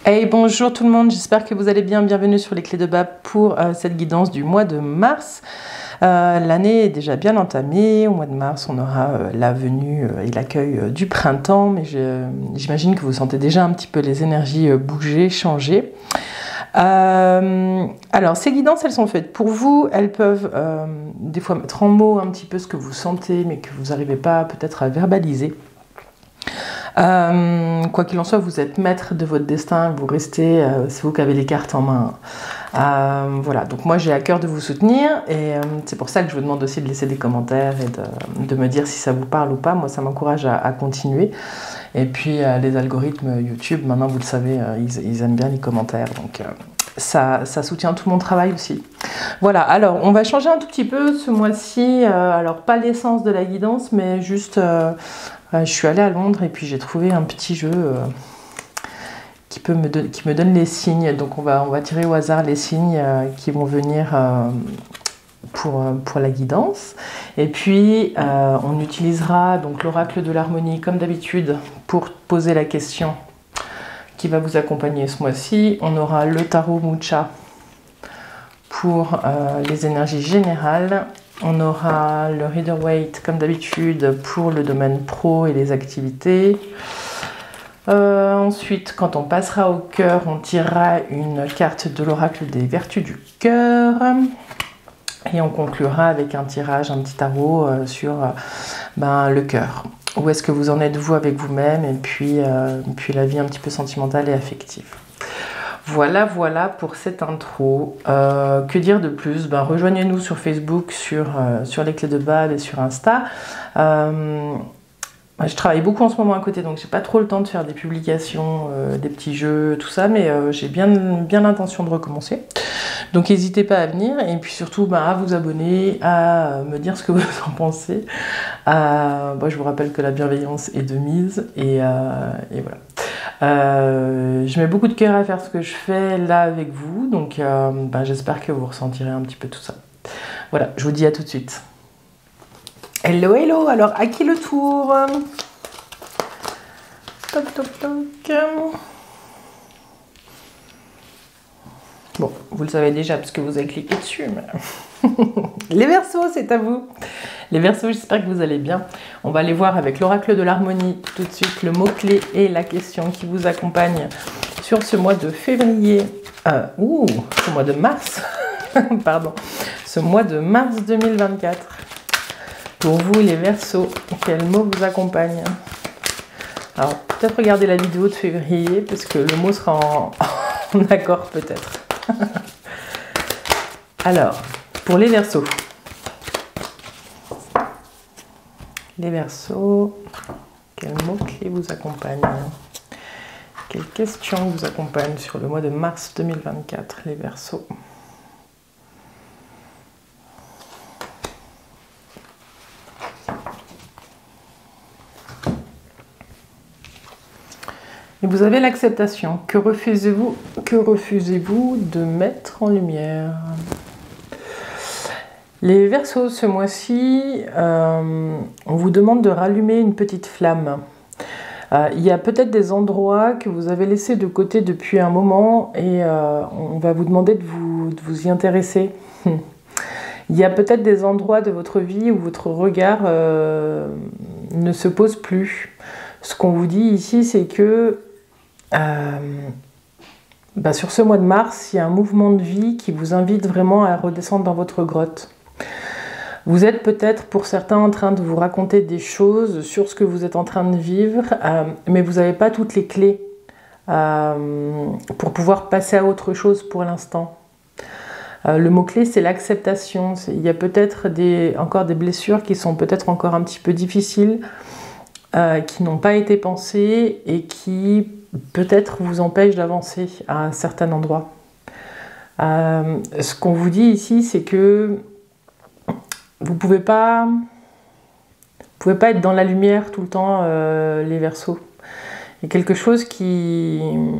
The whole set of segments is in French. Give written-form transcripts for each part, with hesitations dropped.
Hey, bonjour tout le monde, j'espère que vous allez bien. Bienvenue sur les clés de Bab pour cette guidance du mois de mars. L'année est déjà bien entamée. Au mois de mars, on aura la venue et l'accueil du printemps, mais j'imagine que vous sentez déjà un petit peu les énergies bouger, changer. Alors, ces guidances, elles sont faites pour vous. Elles peuvent des fois mettre en mots un petit peu ce que vous sentez, mais que vous n'arrivez pas peut-être à verbaliser. Quoi qu'il en soit, vous êtes maître de votre destin, vous restez, c'est vous qui avez les cartes en main. Voilà, donc moi j'ai à cœur de vous soutenir et c'est pour ça que je vous demande aussi de laisser des commentaires et de me dire si ça vous parle ou pas. Moi ça m'encourage à continuer. Et puis les algorithmes YouTube, maintenant vous le savez, ils aiment bien les commentaires, donc ça soutient tout mon travail aussi. Voilà, alors on va changer un tout petit peu ce mois-ci, alors pas l'essence de la guidance, mais juste... je suis allée à Londres et puis j'ai trouvé un petit jeu qui me donne les signes. Donc on va tirer au hasard les signes qui vont venir pour la guidance. Et puis on utilisera donc l'oracle de l'harmonie comme d'habitude pour poser la question qui va vous accompagner ce mois-ci. On aura le tarot Mucha pour les énergies générales. On aura le Rider-Waite comme d'habitude pour le domaine pro et les activités. Ensuite, quand on passera au cœur, on tirera une carte de l'oracle des vertus du cœur. Et on conclura avec un tirage, un petit tarot sur le cœur. Où est-ce que vous en êtes vous avec vous-même et puis la vie un petit peu sentimentale et affective. Voilà pour cette intro. Que dire de plus? Rejoignez-nous sur Facebook, sur les clés de Bab et sur Insta. Je travaille beaucoup en ce moment à côté, donc j'ai pas trop le temps de faire des publications, des petits jeux, tout ça, mais j'ai bien l'intention de recommencer. Donc n'hésitez pas à venir et puis surtout à vous abonner, à me dire ce que vous en pensez. Je vous rappelle que la bienveillance est de mise et voilà. Je mets beaucoup de cœur à faire ce que je fais là avec vous, donc j'espère que vous ressentirez un petit peu tout ça. Voilà, je vous dis à tout de suite. Hello, hello, alors à qui le tour? Toc, toc, toc. Bon, vous le savez déjà parce que vous avez cliqué dessus, mais... Les Verseaux, c'est à vous. Les Verseaux, j'espère que vous allez bien. On va aller voir avec l'oracle de l'harmonie tout de suite le mot-clé et la question qui vous accompagne sur ce mois de février. Ce mois de mars. Pardon. Ce mois de mars 2024. Pour vous, les Verseaux, quel mot vous accompagne? Alors, peut-être regarder la vidéo de février parce que le mot sera en accord peut-être. Alors, pour les Verseaux. Les Verseaux, quel mot-clé vous accompagne? Quelles questions vous accompagnent sur le mois de mars 2024, les Verseaux? Et vous avez l'acceptation. Que refusez-vous de mettre en lumière? Les Verseaux, ce mois-ci, on vous demande de rallumer une petite flamme. Il y a peut-être des endroits que vous avez laissés de côté depuis un moment et on va vous demander de vous y intéresser. Il y a peut-être des endroits de votre vie où votre regard ne se pose plus. Ce qu'on vous dit ici, c'est que sur ce mois de mars, il y a un mouvement de vie qui vous invite vraiment à redescendre dans votre grotte. Vous êtes peut-être pour certains en train de vous raconter des choses sur ce que vous êtes en train de vivre, mais vous n'avez pas toutes les clés pour pouvoir passer à autre chose pour l'instant. Le mot-clé, c'est l'acceptation. Il y a peut-être encore des blessures qui sont peut-être encore un petit peu difficiles, qui n'ont pas été pensées et qui peut-être vous empêchent d'avancer à un certain endroit. Ce qu'on vous dit ici, c'est que vous pouvez pas être dans la lumière tout le temps, les Verseaux. Il y a quelque chose qui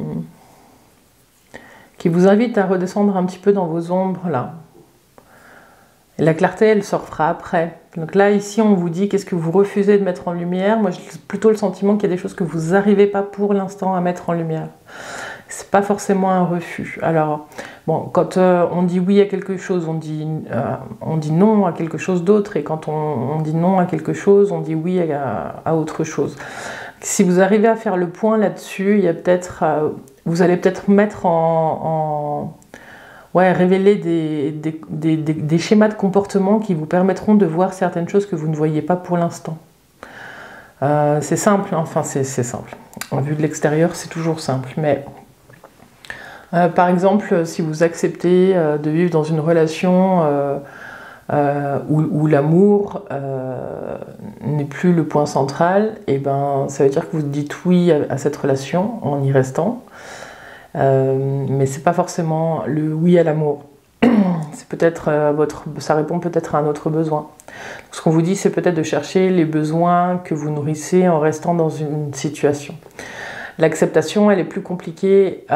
vous invite à redescendre un petit peu dans vos ombres là. Et la clarté, elle sortira après. Donc là, ici, on vous dit qu'est-ce que vous refusez de mettre en lumière. Moi, j'ai plutôt le sentiment qu'il y a des choses que vous n'arrivez pas pour l'instant à mettre en lumière. c'est pas forcément un refus. Alors, bon, quand on dit oui à quelque chose, on dit non à quelque chose d'autre, et quand on dit non à quelque chose, on dit oui à autre chose. Si vous arrivez à faire le point là-dessus, il y a peut-être, vous allez peut-être mettre révéler des schémas de comportement qui vous permettront de voir certaines choses que vous ne voyez pas pour l'instant. C'est simple, enfin c'est simple. En vue de l'extérieur, c'est toujours simple, mais par exemple, si vous acceptez de vivre dans une relation où l'amour n'est plus le point central, et ben ça veut dire que vous dites oui à cette relation en y restant, mais c'est pas forcément le oui à l'amour. C'est peut-être ça répond peut-être à un autre besoin. Ce qu'on vous dit, c'est peut-être de chercher les besoins que vous nourrissez en restant dans une situation. L'acceptation, elle est plus compliquée,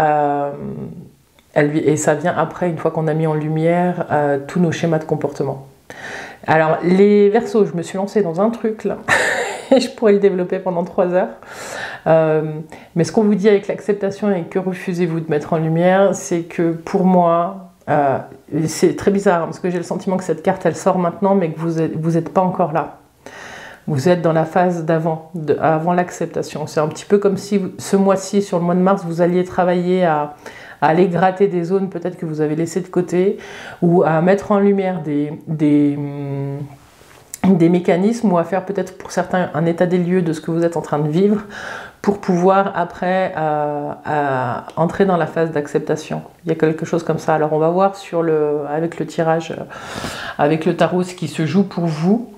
et ça vient après, une fois qu'on a mis en lumière tous nos schémas de comportement. Alors, les Verseaux, je me suis lancée dans un truc là, et je pourrais le développer pendant 3 heures. Mais ce qu'on vous dit avec l'acceptation et que refusez-vous de mettre en lumière, c'est que pour moi, c'est très bizarre, parce que j'ai le sentiment que cette carte, elle sort maintenant, mais que vous êtes pas encore là. Vous êtes dans la phase d'avant, avant l'acceptation. C'est un petit peu comme si ce mois-ci, sur le mois de mars, vous alliez travailler à aller gratter des zones peut-être que vous avez laissées de côté, ou à mettre en lumière des mécanismes, ou à faire peut-être pour certains un état des lieux de ce que vous êtes en train de vivre, pour pouvoir après entrer dans la phase d'acceptation. Il y a quelque chose comme ça. Alors on va voir avec le tirage, avec le tarot, ce qui se joue pour vous.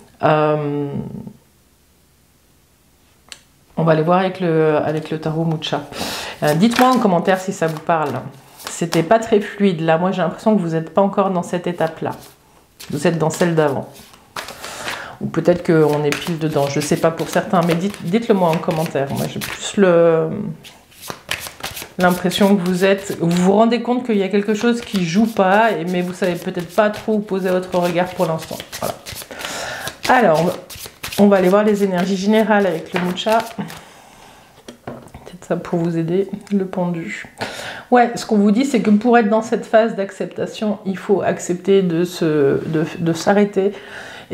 On va aller voir avec le tarot Mucha. Dites-moi en commentaire si ça vous parle. C'était pas très fluide là. Moi j'ai l'impression que vous n'êtes pas encore dans cette étape-là. Vous êtes dans celle d'avant. Ou peut-être qu'on est pile dedans. Je sais pas pour certains, mais dites-le moi en commentaire. Moi j'ai plus l'impression que vous vous rendez compte qu'il y a quelque chose qui joue pas, mais vous savez peut-être pas trop où poser votre regard pour l'instant. Voilà. Alors, on va aller voir les énergies générales avec le Mucha. Peut-être ça pour vous aider, le pendu. Ouais, ce qu'on vous dit, c'est que pour être dans cette phase d'acceptation, il faut accepter de s'arrêter et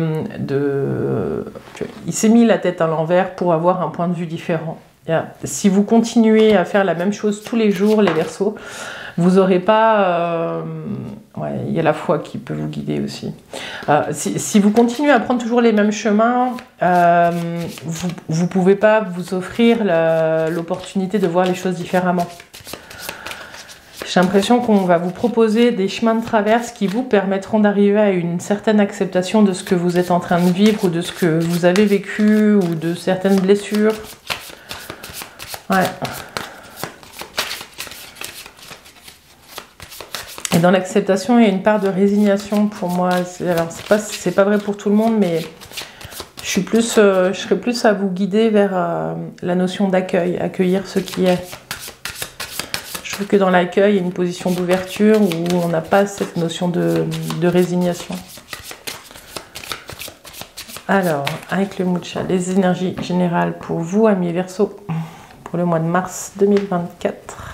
il s'est mis la tête à l'envers pour avoir un point de vue différent. Si vous continuez à faire la même chose tous les jours, les Verseaux, vous n'aurez pas... il y a la foi qui peut vous guider aussi. Si vous continuez à prendre toujours les mêmes chemins, vous ne pouvez pas vous offrir l'opportunité de voir les choses différemment. J'ai l'impression qu'on va vous proposer des chemins de traverse qui vous permettront d'arriver à une certaine acceptation de ce que vous êtes en train de vivre, ou de ce que vous avez vécu, ou de certaines blessures. Ouais. Et dans l'acceptation, il y a une part de résignation pour moi. Alors, c'est pas vrai pour tout le monde, mais je serais plus à vous guider vers la notion d'accueil, accueillir ce qui est. Je trouve que dans l'accueil, il y a une position d'ouverture où on n'a pas cette notion de résignation. Alors, avec le Mucha, les énergies générales pour vous, amis Verseaux, pour le mois de mars 2024.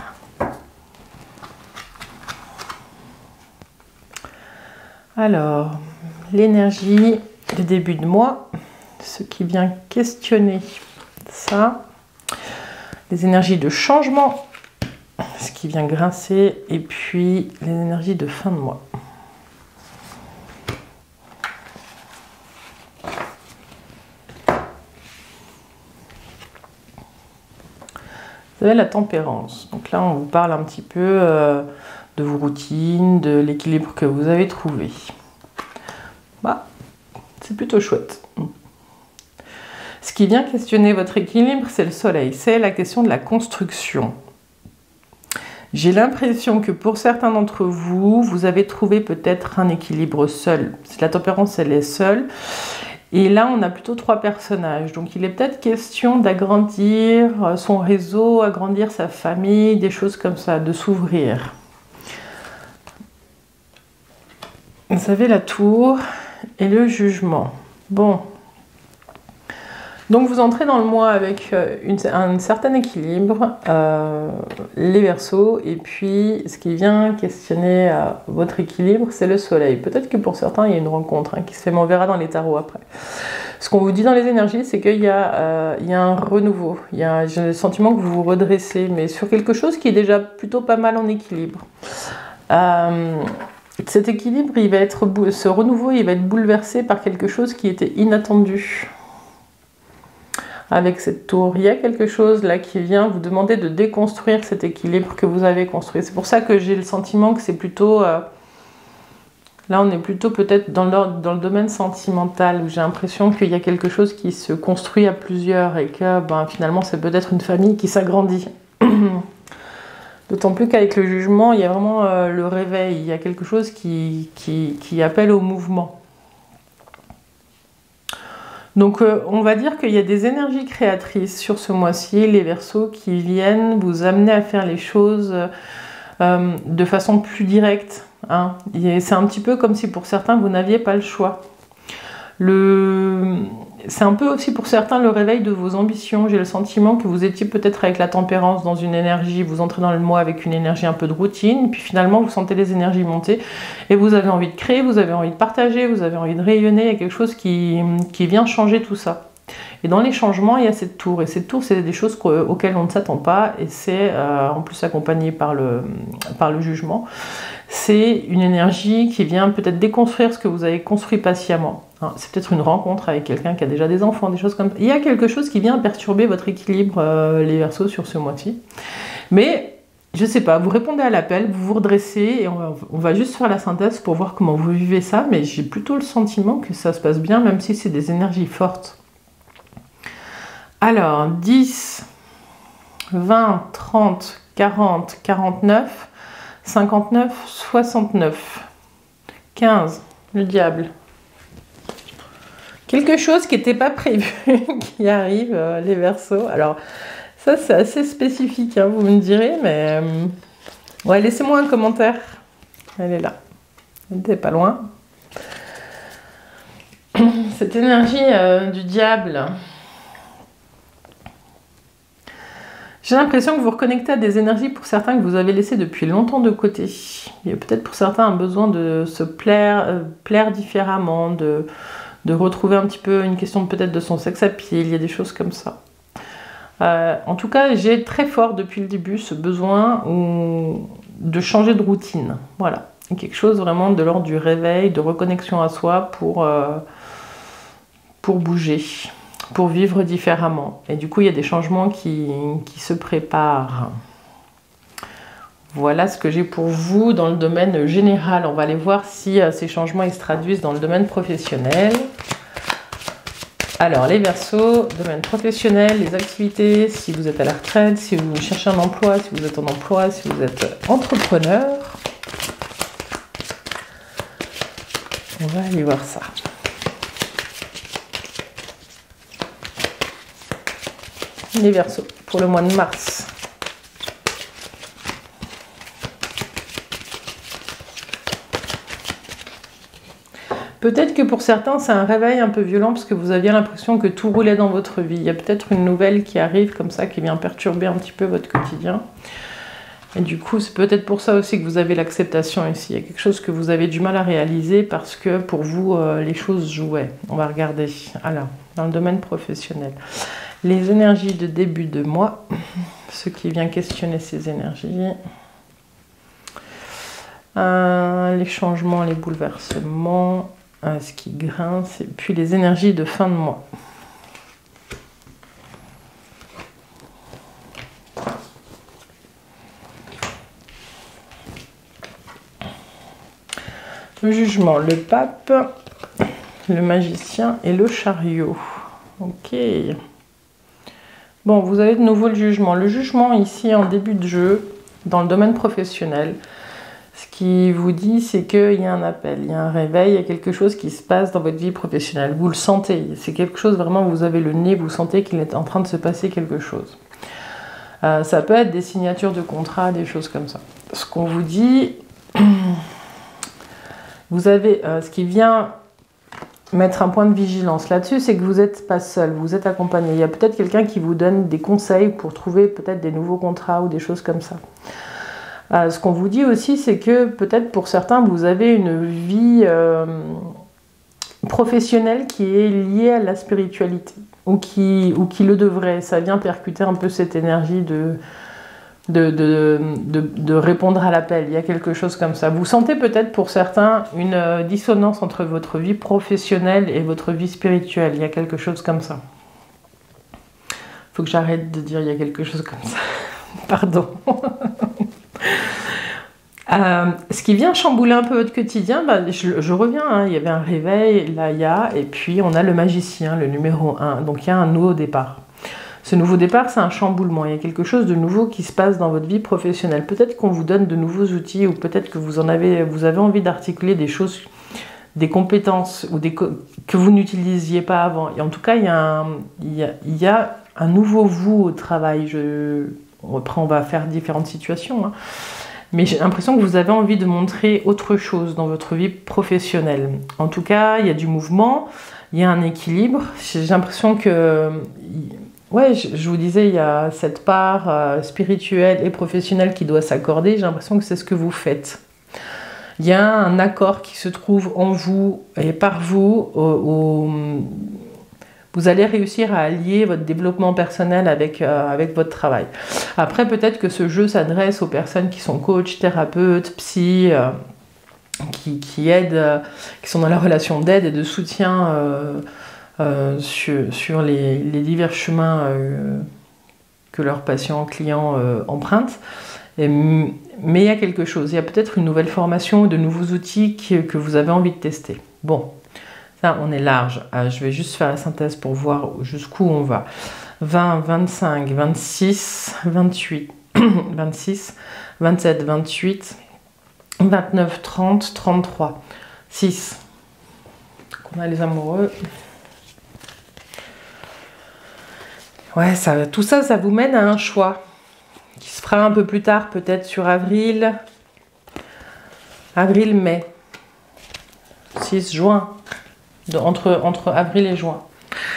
Alors, l'énergie de début de mois, ce qui vient questionner ça, les énergies de changement, ce qui vient grincer, et puis les énergies de fin de mois. Vous avez la tempérance. Donc là, on vous parle un petit peu de vos routines, de l'équilibre que vous avez trouvé. Bah, c'est plutôt chouette. Ce qui vient questionner votre équilibre, c'est le soleil. C'est la question de la construction. J'ai l'impression que pour certains d'entre vous, vous avez trouvé peut-être un équilibre seul. La tempérance, elle est seule. Et là, on a plutôt 3 personnages. Donc, il est peut-être question d'agrandir son réseau, agrandir sa famille, des choses comme ça, de s'ouvrir. Vous avez la tour et le jugement. Bon. Donc vous entrez dans le mois avec un certain équilibre, les Verseaux, et puis ce qui vient questionner votre équilibre, c'est le soleil. Peut-être que pour certains, il y a une rencontre qui se fait, mais on verra dans les tarots après. Ce qu'on vous dit dans les énergies, c'est qu'il y a un renouveau. J'ai le sentiment que vous vous redressez, mais sur quelque chose qui est déjà plutôt pas mal en équilibre. Cet équilibre, ce renouveau, il va être bouleversé par quelque chose qui était inattendu. Avec cette tour, il y a quelque chose là qui vient vous demander de déconstruire cet équilibre que vous avez construit. C'est pour ça que j'ai le sentiment que c'est plutôt... là, on est plutôt peut-être dans le domaine sentimental, où j'ai l'impression qu'il y a quelque chose qui se construit à plusieurs et que finalement, c'est peut-être une famille qui s'agrandit. D'autant plus qu'avec le jugement, il y a vraiment le réveil. Il y a quelque chose qui appelle au mouvement. Donc on va dire qu'il y a des énergies créatrices sur ce mois-ci, les Verseaux, qui viennent vous amener à faire les choses de façon plus directe. C'est un petit peu comme si pour certains vous n'aviez pas le choix. C'est un peu aussi pour certains le réveil de vos ambitions. J'ai le sentiment que vous étiez peut-être avec la tempérance dans une énergie, vous entrez dans le mois avec une énergie un peu de routine, puis finalement vous sentez les énergies monter et vous avez envie de créer, vous avez envie de partager, vous avez envie de rayonner. Il y a quelque chose qui vient changer tout ça. Et dans les changements, il y a cette tour. Et cette tour, c'est des choses auxquelles on ne s'attend pas. Et c'est en plus accompagné par le jugement. C'est une énergie qui vient peut-être déconstruire ce que vous avez construit patiemment. C'est peut-être une rencontre avec quelqu'un qui a déjà des enfants, des choses comme ça. Il y a quelque chose qui vient perturber votre équilibre, les Verseaux, sur ce mois-ci. Mais, je sais pas, vous répondez à l'appel, vous vous redressez, et on va juste faire la synthèse pour voir comment vous vivez ça. Mais j'ai plutôt le sentiment que ça se passe bien, même si c'est des énergies fortes. Alors, 10, 20, 30, 40, 49, 59, 69, 15, le diable. Quelque chose qui n'était pas prévu, qui arrive, les Verseaux. Alors, ça, c'est assez spécifique, vous me direz, mais... ouais, laissez-moi un commentaire. Elle est là. Elle n'était pas loin. Cette énergie du diable... J'ai l'impression que vous reconnectez à des énergies pour certains que vous avez laissées depuis longtemps de côté. Il y a peut-être pour certains un besoin de se plaire différemment, de retrouver un petit peu une question peut-être de son sex appeal, il y a des choses comme ça. En tout cas, j'ai très fort depuis le début ce besoin de changer de routine. Voilà, quelque chose vraiment de l'ordre du réveil, de reconnexion à soi pour bouger. Pour vivre différemment. Et du coup, il y a des changements qui se préparent. Voilà ce que j'ai pour vous dans le domaine général. On va aller voir si ces changements ils se traduisent dans le domaine professionnel. Alors, les Verseaux, domaine professionnel, les activités, si vous êtes à la retraite, si vous cherchez un emploi, si vous êtes en emploi, si vous êtes entrepreneur. On va aller voir ça. Les Verseaux pour le mois de mars. Peut-être que pour certains, c'est un réveil un peu violent parce que vous aviez l'impression que tout roulait dans votre vie. Il y a peut-être une nouvelle qui arrive comme ça, qui vient perturber un petit peu votre quotidien. Et du coup, c'est peut-être pour ça aussi que vous avez l'acceptation ici. Il y a quelque chose que vous avez du mal à réaliser parce que pour vous, les choses jouaient. On va regarder. Alors, dans le domaine professionnel. Les énergies de début de mois. Ce qui vient questionner ces énergies. Les changements, les bouleversements. Ce qui grince. Et puis les énergies de fin de mois. Le jugement, le pape, le magicien et le chariot. Ok. Bon, vous avez de nouveau le jugement. Le jugement ici en début de jeu, dans le domaine professionnel, ce qui vous dit, c'est qu'il y a un appel, il y a un réveil, il y a quelque chose qui se passe dans votre vie professionnelle. Vous le sentez, c'est quelque chose vraiment, vous avez le nez, vous sentez qu'il est en train de se passer quelque chose. Ça peut être des signatures de contrats, des choses comme ça. Ce qu'on vous dit... Vous avez ce qui vient mettre un point de vigilance là-dessus, c'est que vous n'êtes pas seul, vous êtes accompagné. Il y a peut-être quelqu'un qui vous donne des conseils pour trouver peut-être des nouveaux contrats ou des choses comme ça. Ce qu'on vous dit aussi, c'est que peut-être pour certains, vous avez une vie professionnelle qui est liée à la spiritualité, ou qui le devrait. Ça vient percuter un peu cette énergie de répondre à l'appel. Il y a quelque chose comme ça. Vous sentez peut-être pour certains une dissonance entre votre vie professionnelle et votre vie spirituelle. Il y a quelque chose comme ça. Faut que j'arrête de dire il y a quelque chose comme ça. Pardon. Ce qui vient chambouler un peu votre quotidien, je reviens, hein, il y avait un réveil, là il y a, et puis on a le magicien, le numéro 1, donc il y a un nouveau départ. Ce nouveau départ, c'est un chamboulement, il y a quelque chose de nouveau qui se passe dans votre vie professionnelle. Peut-être qu'on vous donne de nouveaux outils, ou peut-être que vous avez envie d'articuler des choses, des compétences, ou que vous n'utilisiez pas avant. Et en tout cas, il y a un nouveau vous au travail. Après, on va faire différentes situations, hein. Mais j'ai l'impression que vous avez envie de montrer autre chose dans votre vie professionnelle. En tout cas, il y a du mouvement, il y a un équilibre. J'ai l'impression que... Ouais, je vous disais, il y a cette part spirituelle et professionnelle qui doit s'accorder. J'ai l'impression que c'est ce que vous faites. Il y a un accord qui se trouve en vous et par vous. Vous allez réussir à allier votre développement personnel avec votre travail. Après, peut-être que ce jeu s'adresse aux personnes qui sont coachs, thérapeutes, psy, qui aident, qui sont dans la relation d'aide et de soutien sur les divers chemins que leurs patients, clients empruntent. Mais il y a quelque chose, il y a peut-être une nouvelle formation, de nouveaux outils que vous avez envie de tester. Bon. Là, on est large. Je vais juste faire la synthèse pour voir jusqu'où on va. 20, 25, 26, 28, 26, 27, 28, 29, 30, 33, 6. Donc on a les amoureux. Ouais, tout ça, ça vous mène à un choix qui se fera un peu plus tard, peut-être sur avril, mai, 6 juin. Entre avril et juin.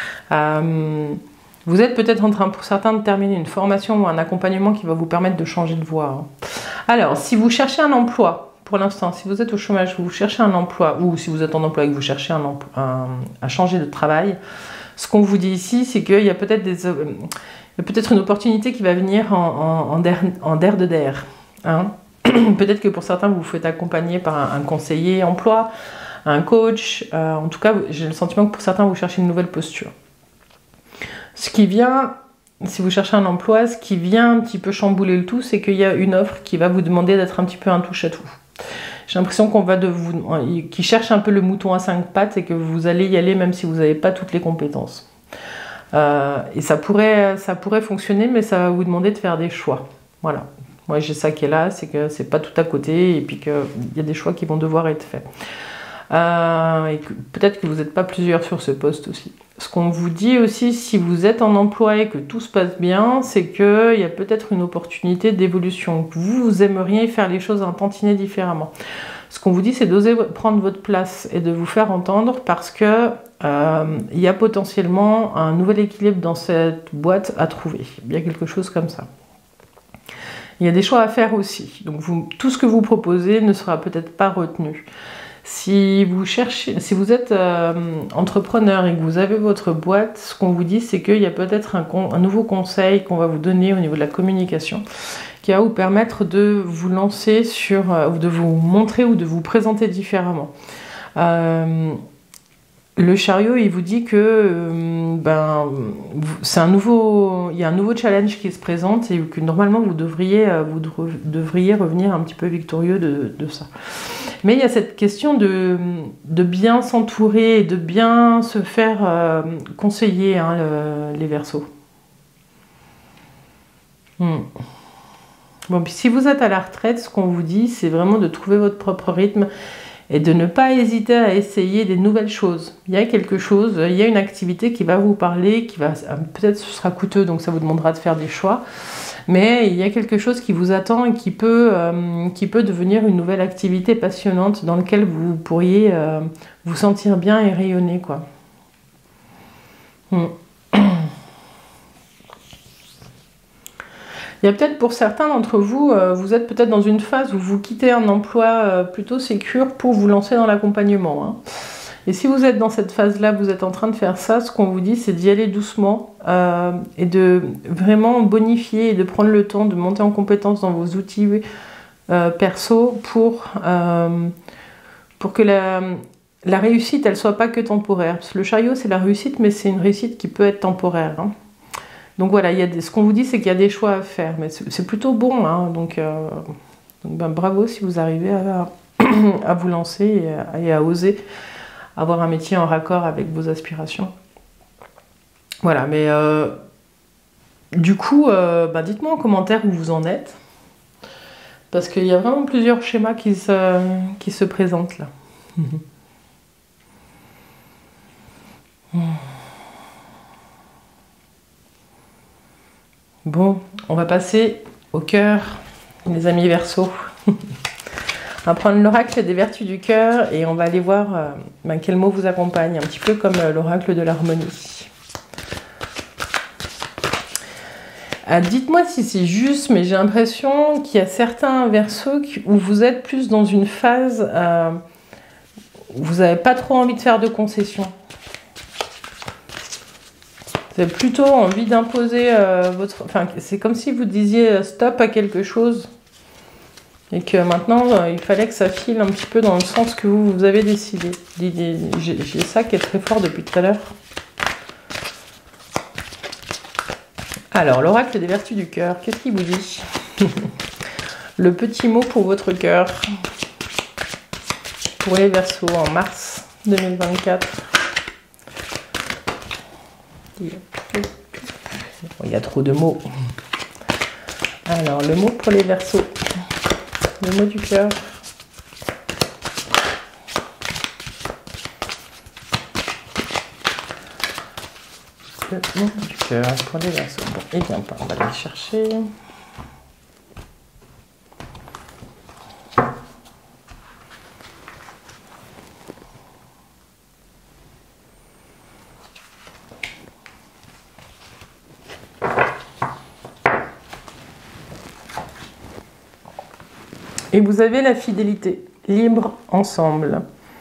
Vous êtes peut-être en train, pour certains, de terminer une formation ou un accompagnement qui va vous permettre de changer de voie. Alors, si vous cherchez un emploi, pour l'instant, si vous êtes au chômage, vous cherchez un emploi, ou si vous êtes en emploi et que vous cherchez à changer de travail, ce qu'on vous dit ici, c'est qu'il y a peut-être une opportunité qui va venir en der de der. Hein. Peut-être que pour certains, vous vous faites accompagner par un conseiller emploi, un coach. En tout cas, j'ai le sentiment que pour certains, vous cherchez une nouvelle posture. Ce qui vient, si vous cherchez un emploi, ce qui vient un petit peu chambouler le tout, c'est qu'il y a une offre qui va vous demander d'être un petit peu un touche-à-tout. J'ai l'impression qui cherche un peu le mouton à 5 pattes et que vous allez y aller même si vous n'avez pas toutes les compétences. Et ça pourrait fonctionner, mais ça va vous demander de faire des choix. Voilà. Moi, j'ai ça qui est là, c'est que c'est pas tout à côté et puis qu'il y a des choix qui vont devoir être faits. Et peut-être que vous n'êtes pas plusieurs sur ce poste aussi. Ce qu'on vous dit aussi, si vous êtes en emploi et que tout se passe bien, c'est qu'il y a peut-être une opportunité d'évolution. Vous aimeriez faire les choses un tantinet différemment. Ce qu'on vous dit, c'est d'oser prendre votre place et de vous faire entendre parce que il y a potentiellement un nouvel équilibre dans cette boîte à trouver. Il y a quelque chose comme ça. Il y a des choix à faire aussi. Donc tout ce que vous proposez ne sera peut-être pas retenu. Si vous êtes entrepreneur et que vous avez votre boîte, ce qu'on vous dit, c'est qu'il y a peut-être un nouveau conseil qu'on va vous donner au niveau de la communication qui va vous permettre de vous lancer ou de vous montrer ou de vous présenter différemment. Le chariot, il vous dit que il y a un nouveau challenge qui se présente et que normalement vous devriez revenir un petit peu victorieux de ça. Mais il y a cette question de bien s'entourer et de bien se faire conseiller, hein, les Verseaux. Bon, puis si vous êtes à la retraite, ce qu'on vous dit, c'est vraiment de trouver votre propre rythme et de ne pas hésiter à essayer des nouvelles choses. Il y a quelque chose, il y a une activité qui va vous parler, peut-être ce sera coûteux, donc ça vous demandera de faire des choix, mais il y a quelque chose qui vous attend et qui peut devenir une nouvelle activité passionnante dans laquelle vous pourriez vous sentir bien et rayonner, quoi. Il y a peut-être pour certains d'entre vous, vous êtes peut-être dans une phase où vous quittez un emploi plutôt sécure pour vous lancer dans l'accompagnement, hein. Et si vous êtes dans cette phase-là, vous êtes en train de faire ça, ce qu'on vous dit, c'est d'y aller doucement et de vraiment bonifier et de prendre le temps de monter en compétence dans vos outils perso pour que la réussite, elle soit pas que temporaire. Parce que le chariot, c'est la réussite, mais c'est une réussite qui peut être temporaire, hein. Donc voilà, ce qu'on vous dit, c'est qu'il y a des choix à faire, mais c'est plutôt bon, hein. Donc ben, bravo si vous arrivez à vous lancer et à oser avoir un métier en raccord avec vos aspirations. Voilà, mais du coup, ben, dites-moi en commentaire où vous en êtes, parce qu'il y a vraiment plusieurs schémas qui se présentent là. Bon, on va passer au cœur, les amis Verseaux. On va prendre l'oracle des vertus du cœur et on va aller voir ben, quel mot vous accompagne, un petit peu comme l'oracle de l'harmonie. Dites-moi si c'est juste, mais j'ai l'impression qu'il y a certains Verseaux où vous êtes plus dans une phase où vous n'avez pas trop envie de faire de concessions. Vous avez plutôt envie d'imposer votre... Enfin, c'est comme si vous disiez stop à quelque chose. Et que maintenant, il fallait que ça file un petit peu dans le sens que vous avez décidé. J'ai ça qui est très fort depuis tout à l'heure. Alors, l'oracle des vertus du cœur, qu'est-ce qu'il vous dit? Le petit mot pour votre cœur. Pour les Verseaux en mars 2024. Il y a trop de mots. Alors, le mot pour les Verseaux. Le mot du cœur. Le mot du cœur pour les Verseaux. Bon, et bien pas, on va aller chercher. Et vous avez la fidélité, libre ensemble.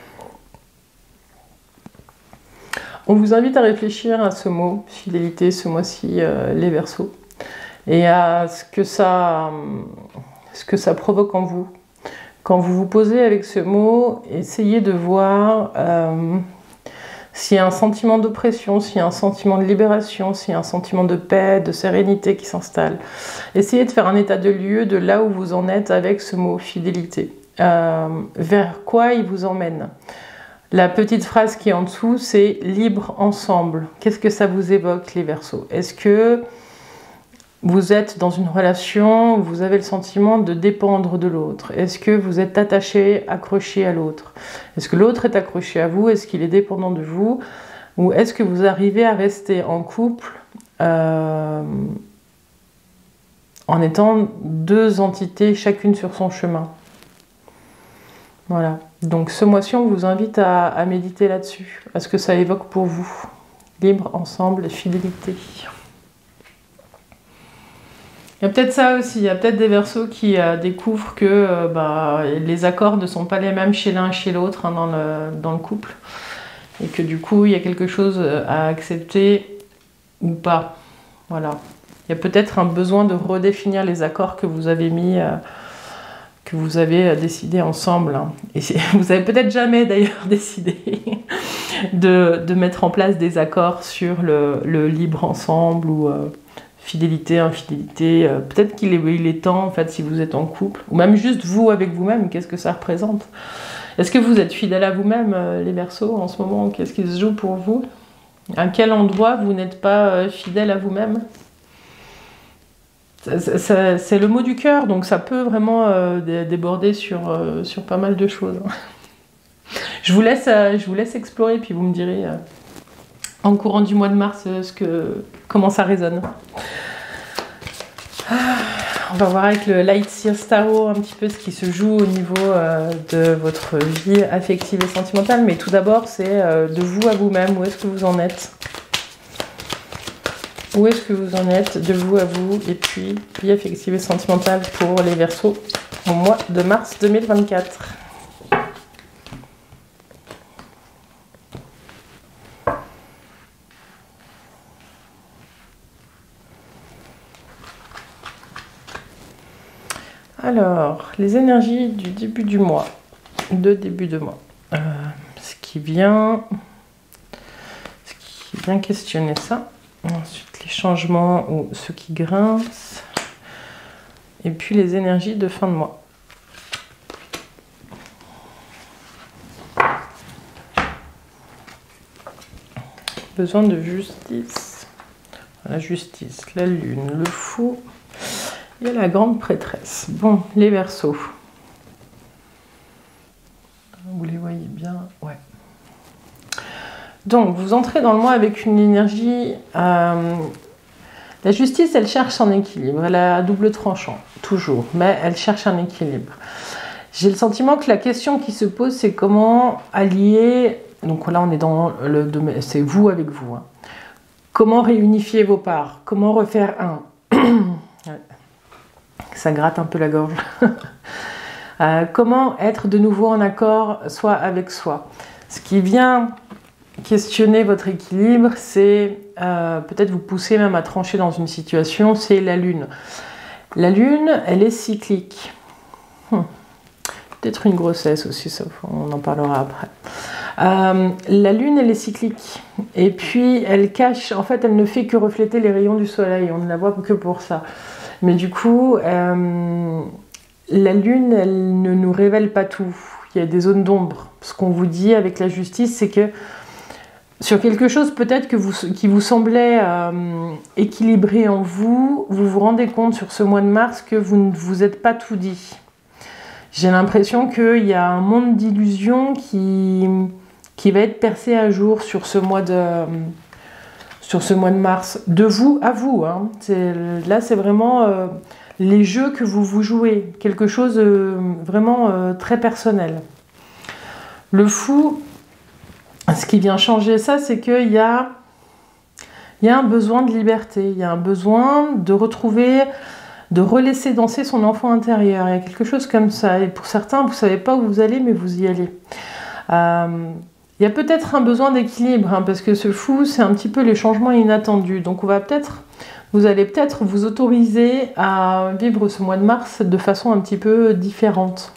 On vous invite à réfléchir à ce mot, fidélité, ce mois-ci, les Verseaux, et à ce que ça provoque en vous. Quand vous vous posez avec ce mot, essayez de voir s'il y a un sentiment d'oppression, s'il y a un sentiment de libération, s'il y a un sentiment de paix, de sérénité qui s'installe. Essayez de faire un état de lieu de là où vous en êtes avec ce mot fidélité. Vers quoi il vous emmène? La petite phrase qui est en dessous, c'est libre ensemble. Qu'est-ce que ça vous évoque, les Verseaux? Est-ce que vous êtes dans une relation où vous avez le sentiment de dépendre de l'autre? Est-ce que vous êtes attaché, accroché à l'autre? Est-ce que l'autre est accroché à vous? Est-ce qu'il est dépendant de vous? Ou est-ce que vous arrivez à rester en couple en étant deux entités, chacune sur son chemin? Voilà. Donc ce mois-ci, on vous invite à méditer là-dessus, à ce que ça évoque pour vous. Libre, ensemble, fidélité. Il y a peut-être ça aussi, il y a peut-être des Verseaux qui découvrent que les accords ne sont pas les mêmes chez l'un et chez l'autre, hein, dans le couple. Et que du coup, il y a quelque chose à accepter ou pas. Voilà. Il y a peut-être un besoin de redéfinir les accords que vous avez mis... que vous avez décidé ensemble. Hein. Et vous avez peut-être jamais d'ailleurs décidé de mettre en place des accords sur le libre ensemble ou fidélité, infidélité. Peut-être qu'il est temps, en fait, si vous êtes en couple, ou même juste vous avec vous-même, qu'est-ce que ça représente? Est-ce que vous êtes fidèle à vous-même, les Verseaux, en ce moment? Qu'est-ce qui se joue pour vous? À quel endroit vous n'êtes pas fidèle à vous-même? C'est le mot du cœur, donc ça peut vraiment déborder sur pas mal de choses. Je vous laisse explorer, puis vous me direz en courant du mois de mars comment ça résonne. on va voir avec le Light Seers Tarot un petit peu ce qui se joue au niveau de votre vie affective et sentimentale. Mais tout d'abord, c'est de vous à vous-même. Où est-ce que vous en êtes? Où est-ce que vous en êtes de vous à vous? Et puis, vie affective et sentimentale pour les Verseaux au mois de mars 2024. Alors, les énergies du début du mois, ce qui vient questionner ça. Ensuite, les changements ou ceux qui grincent. Et puis, les énergies de fin de mois. Besoin de justice. La justice, la lune, le fou. Il y a la grande prêtresse. Bon, les Verseaux. Vous les voyez bien? Ouais. Donc, vous entrez dans le mois avec une énergie... la justice, elle cherche un équilibre. Elle a double tranchant, toujours. Mais elle cherche un équilibre. J'ai le sentiment que la question qui se pose, c'est comment allier... Donc là, on est dans le domaine... C'est vous avec vous. Hein. Comment réunifier vos parts? Comment refaire un? Ouais. Ça gratte un peu la gorge. Comment être de nouveau en accord, soit avec soi? Ce qui vient questionner votre équilibre, c'est peut-être vous pousser même à trancher dans une situation, c'est la lune. La lune, elle est cyclique. Peut-être une grossesse aussi, ça, on en parlera après. La lune, elle est cyclique. Et puis, elle cache, en fait, elle ne fait que refléter les rayons du soleil. On ne la voit que pour ça. Mais du coup, la lune, elle ne nous révèle pas tout. Il y a des zones d'ombre. Ce qu'on vous dit avec la justice, c'est que sur quelque chose peut-être qui vous semblait équilibré en vous, vous vous rendez compte sur ce mois de mars que vous ne vous êtes pas tout dit. J'ai l'impression qu'il y a un monde d'illusions qui va être percé à jour sur ce mois de mars, de vous à vous. Hein. Là, c'est vraiment les jeux que vous jouez, quelque chose vraiment très personnel. Le fou, ce qui vient changer ça, c'est qu'il y a un besoin de liberté, il y a un besoin de retrouver, de relaisser danser son enfant intérieur. Il y a quelque chose comme ça. Et pour certains, vous ne savez pas où vous allez, mais vous y allez. Il y a peut-être un besoin d'équilibre, hein, parce que ce fou, c'est un petit peu les changements inattendus. Donc vous allez peut-être vous autoriser à vivre ce mois de mars de façon un petit peu différente.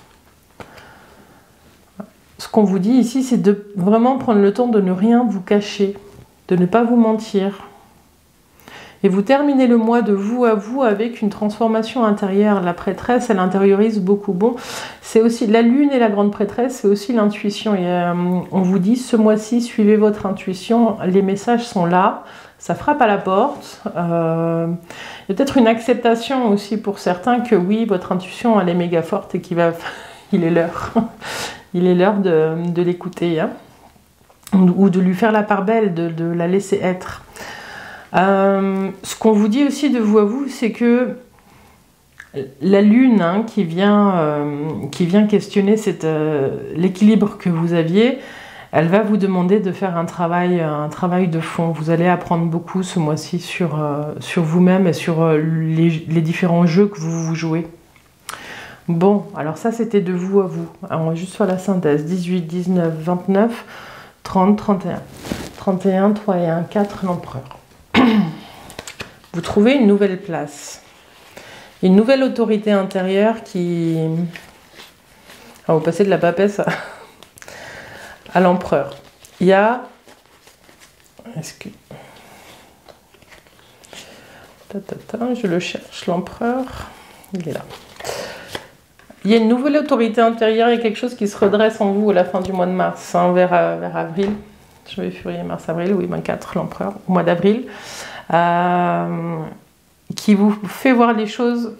Ce qu'on vous dit ici, c'est de vraiment prendre le temps de ne rien vous cacher, de ne pas vous mentir. Et vous terminez le mois de vous à vous avec une transformation intérieure. La prêtresse, elle intériorise beaucoup. Bon, c'est aussi la lune et la grande prêtresse, c'est aussi l'intuition. On vous dit, ce mois-ci, suivez votre intuition. Les messages sont là. Ça frappe à la porte. Il y a peut-être une acceptation aussi pour certains que oui, votre intuition, elle est méga forte et il est l'heure. Il est l'heure de l'écouter. Hein, ou de lui faire la part belle, de la laisser être. Ce qu'on vous dit aussi de vous à vous, c'est que la lune, hein, qui vient questionner l'équilibre que vous aviez, elle va vous demander de faire un travail de fond. Vous allez apprendre beaucoup ce mois-ci sur vous-même et sur les différents jeux que vous jouez. Bon, alors ça c'était de vous à vous. Alors, on va juste faire la synthèse. 18, 19, 29, 30, 31. 31, 3 et 1, 4, l'empereur. Vous trouvez une nouvelle place, une nouvelle autorité intérieure qui... Alors, vous passez de la papesse à l'empereur. Il y a... Je le cherche, l'empereur. Il est là. Il y a une nouvelle autorité intérieure, il y a quelque chose qui se redresse en vous à la fin du mois de mars, hein, vers avril. Je vais février, mars, avril, oui, 24, l'empereur, au mois d'avril. Qui vous fait voir les choses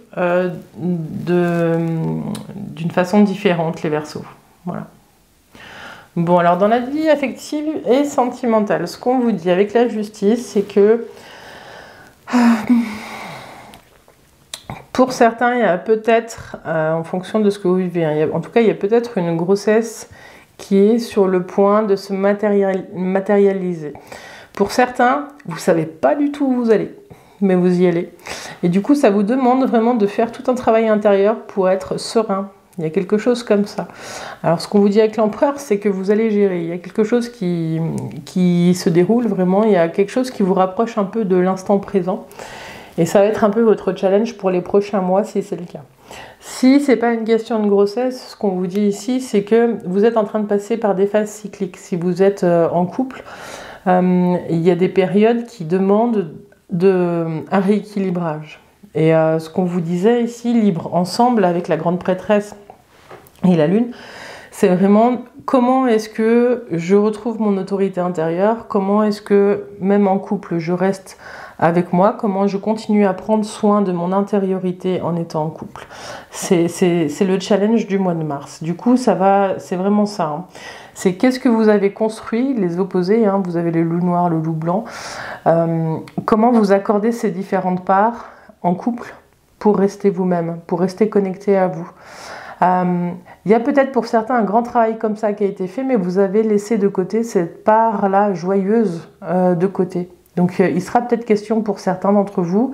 d'une façon différente, les Verseaux. Voilà. Bon, alors dans la vie affective et sentimentale, ce qu'on vous dit avec la justice, c'est que Pour certains, il y a peut-être, en fonction de ce que vous vivez, hein, en tout cas, il y a peut-être une grossesse qui est sur le point de se matérialiser. Pour certains, vous ne savez pas du tout où vous allez, mais vous y allez. Et du coup, ça vous demande vraiment de faire tout un travail intérieur pour être serein. Il y a quelque chose comme ça. Alors, ce qu'on vous dit avec l'empereur, c'est que vous allez gérer. Il y a quelque chose qui se déroule vraiment. Il y a quelque chose qui vous rapproche un peu de l'instant présent. Et ça va être un peu votre challenge pour les prochains mois, si c'est le cas. Si ce n'est pas une question de grossesse, ce qu'on vous dit ici, c'est que vous êtes en train de passer par des phases cycliques. Si vous êtes en couple, il y a des périodes qui demandent un rééquilibrage. Et ce qu'on vous disait ici, libre ensemble avec la grande prêtresse et la lune, c'est vraiment comment est-ce que je retrouve mon autorité intérieure, comment est-ce que même en couple je reste avec moi, comment je continue à prendre soin de mon intériorité en étant en couple. C'est le challenge du mois de mars. Du coup, c'est vraiment ça. Hein. C'est qu'est-ce que vous avez construit, les opposés, hein, vous avez le loup noir, le loup blanc, comment vous accordez ces différentes parts en couple pour rester vous-même, pour rester connecté à vous. Il y a peut-être pour certains un grand travail comme ça qui a été fait, mais vous avez laissé de côté cette part-là joyeuse de côté. Donc il sera peut-être question pour certains d'entre vous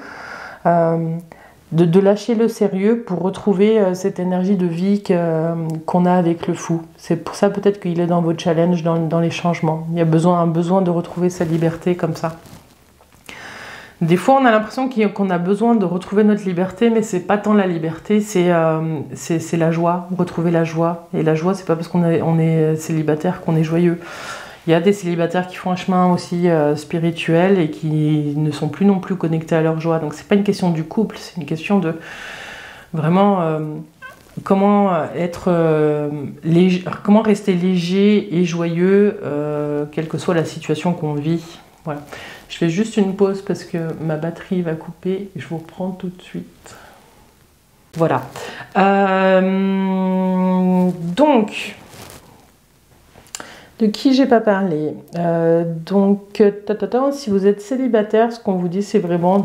de lâcher le sérieux pour retrouver cette énergie de vie qu'on a avec le fou. C'est pour ça peut-être qu'il est dans vos challenges, dans les changements. Il y a un besoin de retrouver sa liberté comme ça. Des fois, on a l'impression qu'on a besoin de retrouver notre liberté, mais c'est pas tant la liberté, c'est la joie, retrouver la joie. Et la joie, c'est pas parce qu'on est célibataire qu'on est joyeux. Il y a des célibataires qui font un chemin aussi spirituel et qui ne sont plus non plus connectés à leur joie. Donc c'est pas une question du couple, c'est une question de vraiment comment comment rester léger et joyeux, quelle que soit la situation qu'on vit. Voilà. Je fais juste une pause parce que ma batterie va couper et je vous reprends tout de suite. Voilà. Donc, de qui j'ai pas parlé. Si vous êtes célibataire, ce qu'on vous dit, c'est vraiment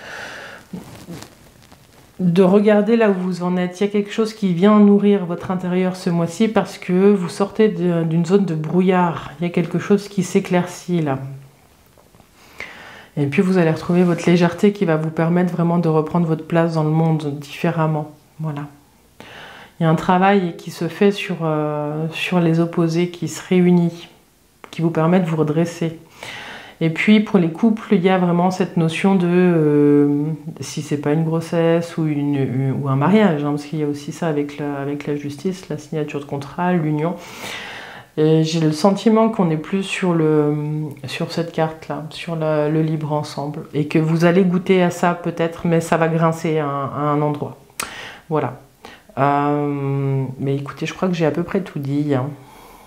de regarder là où vous en êtes. Il y a quelque chose qui vient nourrir votre intérieur ce mois-ci parce que vous sortez d'une zone de brouillard. Il y a quelque chose qui s'éclaircit là. Et puis vous allez retrouver votre légèreté qui va vous permettre vraiment de reprendre votre place dans le monde différemment. Voilà. Il y a un travail qui se fait sur les opposés qui se réunissent, qui vous permet de vous redresser. Et puis pour les couples, il y a vraiment cette notion de, si c'est pas une grossesse ou un mariage, hein, parce qu'il y a aussi ça avec la justice, la signature de contrat, l'union. J'ai le sentiment qu'on n'est plus sur cette carte-là, sur le libre ensemble, et que vous allez goûter à ça peut-être, mais ça va grincer à un endroit. Voilà. Mais écoutez, je crois que j'ai à peu près tout dit. Hein.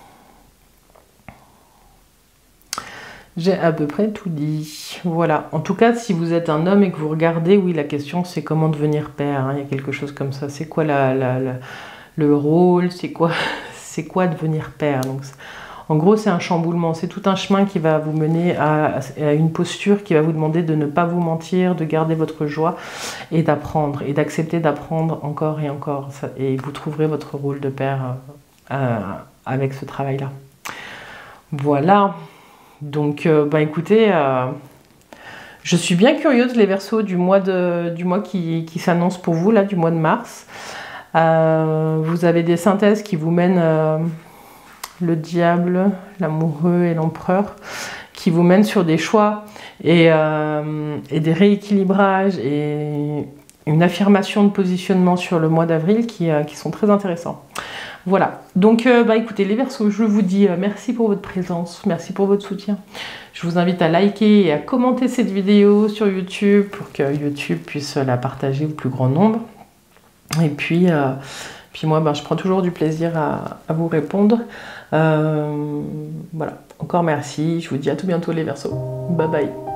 J'ai à peu près tout dit. Voilà. En tout cas, si vous êtes un homme et que vous regardez, oui, la question c'est comment devenir père. Hein. Il y a quelque chose comme ça. C'est quoi le rôle? C'est quoi devenir père? Donc, en gros, c'est un chamboulement. C'est tout un chemin qui va vous mener à une posture qui va vous demander de ne pas vous mentir, de garder votre joie et d'apprendre et d'accepter d'apprendre encore et encore. Et vous trouverez votre rôle de père avec ce travail-là. Voilà. Donc, écoutez, je suis bien curieuse, les Verseaux, du mois qui s'annonce pour vous, là, du mois de mars. Vous avez des synthèses qui vous mènent le diable, l'amoureux et l'empereur, qui vous mènent sur des choix et des rééquilibrages et une affirmation de positionnement sur le mois d'avril qui sont très intéressants. Voilà, donc écoutez les Verseaux, je vous dis merci pour votre présence, merci pour votre soutien. Je vous invite à liker et à commenter cette vidéo sur YouTube pour que YouTube puisse la partager au plus grand nombre. Et puis moi, je prends toujours du plaisir à vous répondre. Voilà, encore merci. Je vous dis à tout bientôt les Verseaux. Bye bye.